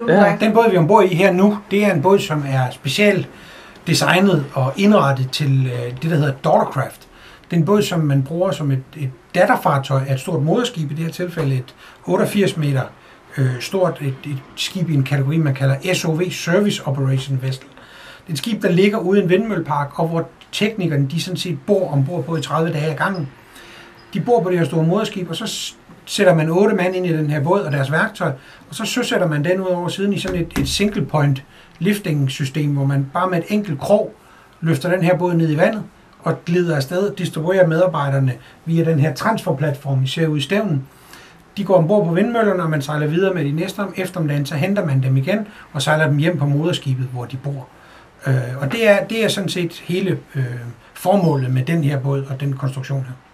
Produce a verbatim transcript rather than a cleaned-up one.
Ja. Den båd, vi er ombord i her nu, det er en båd, som er specielt designet og indrettet til øh, det, der hedder Daughtercraft. Det er en båd, som man bruger som et, et datterfartøj af et stort moderskib, i det her tilfælde et otteogfirs meter øh, stort et, et skib i en kategori, man kalder S O V, Service Operation Vessel. Det er et skib, der ligger ude i en vindmøllepark, og hvor teknikerne de sådan set bor ombord på i tredive dage ad gangen. De bor på det her store moderskib, og så sætter man otte mand ind i den her båd og deres værktøj, og så søsætter man den ud over siden i sådan et, et single point lifting system, hvor man bare med et enkelt krog løfter den her båd ned i vandet og glider afsted og distribuerer medarbejderne via den her transferplatform, vi ser ude i stævnen. De går ombord på vindmøllerne, og man sejler videre med de næste om eftermiddagen, så henter man dem igen og sejler dem hjem på moderskibet, hvor de bor. Øh, og det er, det er sådan set hele øh, formålet med den her båd og den konstruktion her.